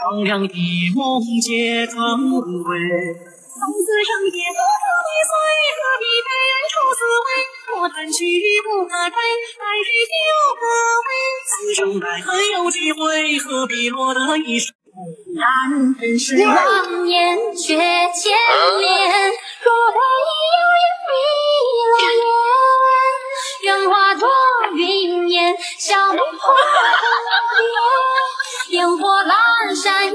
荡漾一梦皆成灰。从此生也不可必随，何必被人处死味？莫谈去不可追，来日就可为。此生来还有机会，何必落得一身？难真是望眼却千年，若非有缘迷了眼，愿化作云烟，消灭红莲，烟火阑珊。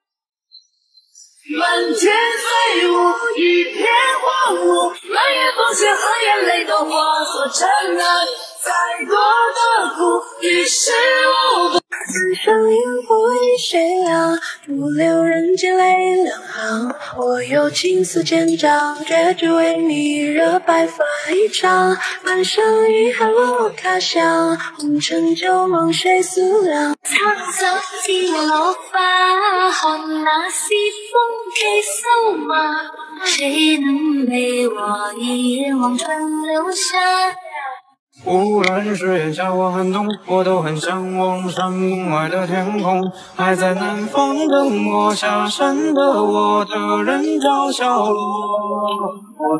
满天飞舞，一片荒芜，满月风雪和眼泪都化作尘埃。再多的苦，于事无补。 此生烟火为谁凉？独留人间泪两行。我有情丝千丈，却只为你惹白发一场。半生遗憾落他乡，红尘旧梦谁思量？ 沧桑几老发，好那西风给扫马。谁能陪我一人望穿流下？ 无论是炎夏或寒冬，我都很向往山门外的天空。还在南方等我下山的我的人找小路。我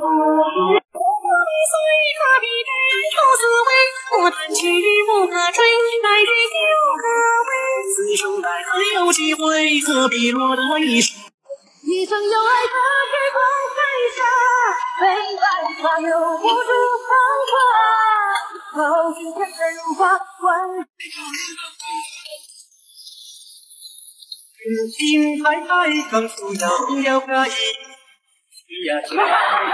何必被人处死味？莫谈去不可追，来日就可为。此生来还有机会，何必落得一身？ 一生有爱可是空飞沙，悲哀花又无处放花，好景天真如花万。 如今太太刚出养了个一呀去。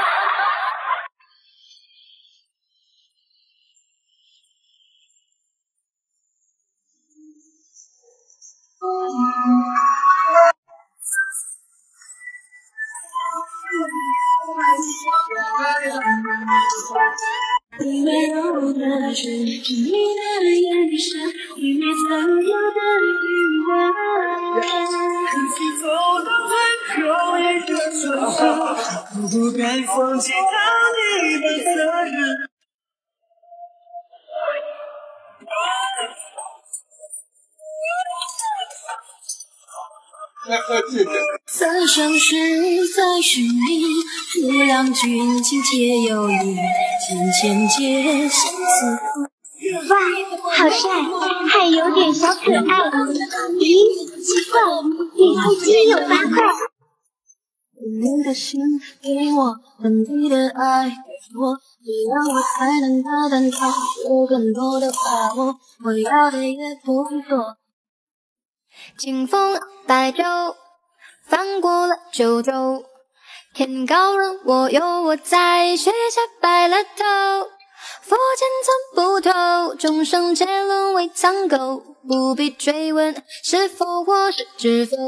你温柔的唇，你的眼神，你没曾有的余温。 一起走到最后一个转身，不该放弃他你的责任。 三生石在寻觅，无量君情皆有意，千千结相思。 哇，好帅，还有点小可爱。咦，奇怪，你腹肌有8块。 你的心给我，和你的爱给我，这样我才能大胆逃，有更多的把握。我要的也不多。清风白昼，翻过了九州，天高任我游，我在雪下白了头。佛前参不透，众生皆沦为苍狗，不必追问是否或是知否。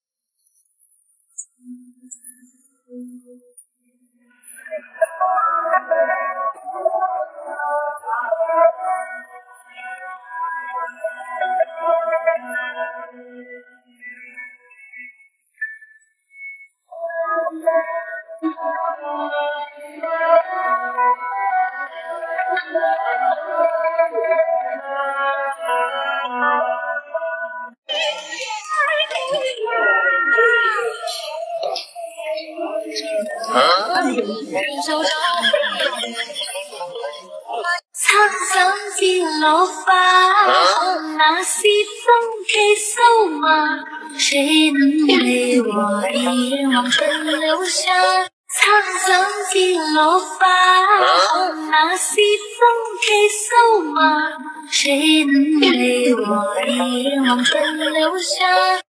沧桑几老发，好那西风给扫马。谁能陪我一人望穿流下？沧桑几老发，好那西风给扫马。谁能陪我一人望穿流下？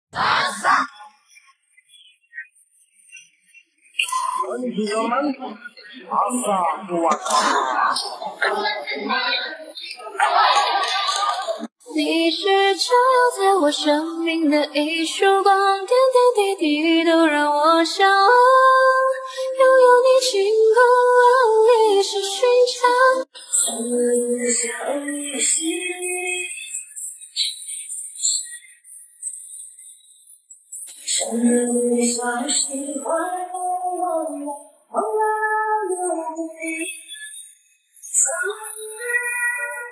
你是照在我生命的一束光，点点滴滴都让我向往。拥有你晴空万里是寻常。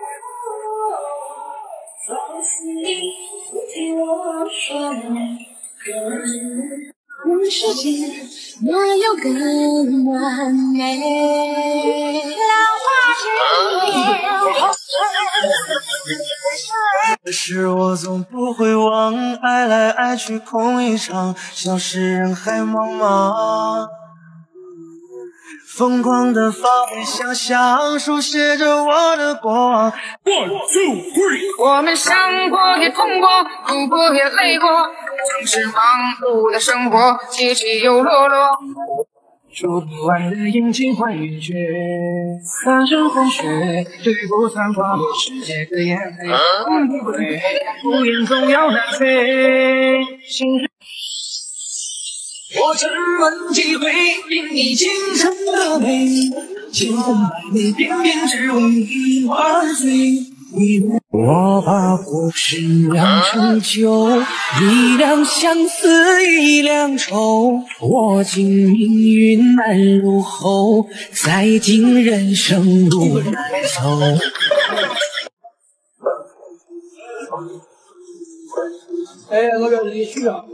放肆你不听我说， 全世界没有更完美。 可是我总不会忘，爱来爱去空一场，消失人海茫茫。疯狂的发挥想象，书写着我的过往。One, two, three。我们想过也痛过，哭过也累过，总是忙碌的生活，起起又落落。说不完的阴晴换圆缺，三生风雪，对不残花落，世界的眼泪，不会，不言总要难飞。我只问几回，因你倾城的美，千分百媚，偏偏只为你而醉。我把故事酿成酒，一两相思一两愁，我今命运难入喉，再尽人生路难走。哎，老表你去啊。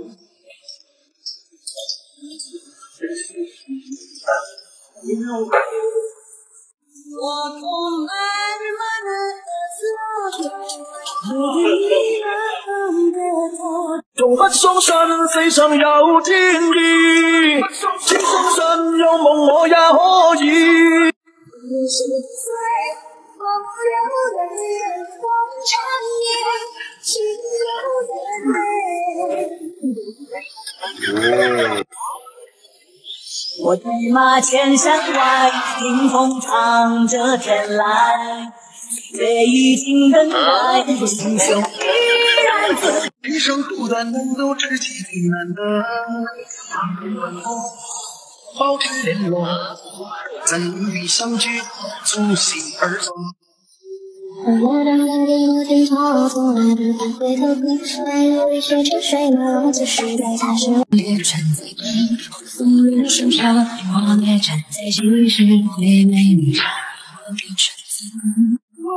中把双山飞上有天地，青松山有梦我也可以。 我骑马千山外，听风唱着天籁，岁月已经等待，心胸依然自。 人生苦短，能够知己最难得。保持联络，怎与相聚，从心而走。 我等待你我听潮，从来不会回头看，来日里学着水流，此时代才是也站在背后，风雨声沙，我也站在心事会为你唱，我的纯净。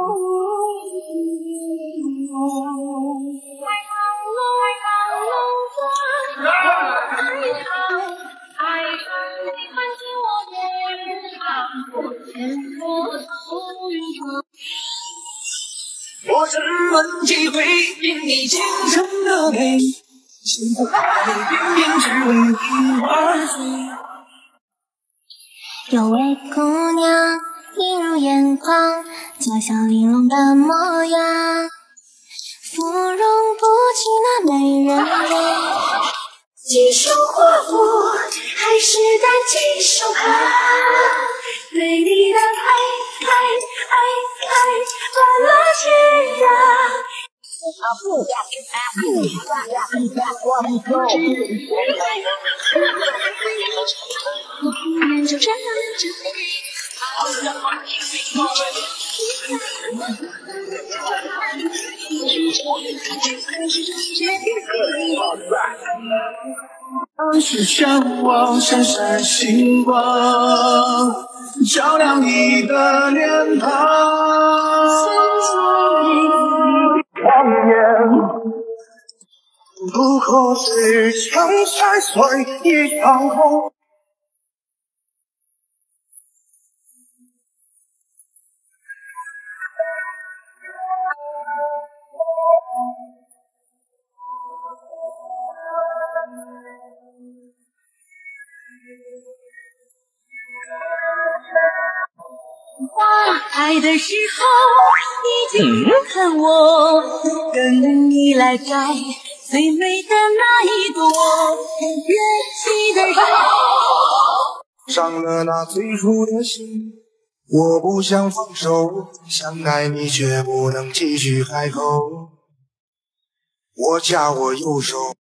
我只问几回，因你倾城的美，千分百媚，偏偏只为你而醉。 有位姑娘映入眼眶，就像玲珑的模样，芙蓉不及那美人妆。 几首华服，还是单几首歌，对你的爱乱了天涯。 就这样着是向往闪闪星光，照亮你的脸庞。谎言不可是强才算一场空。 爱的时候，你竟然看我，跟你来摘最美的那一朵，远去的人。 伤了那最初的心，我不想放手，想爱你却不能继续开口。我夹我右手。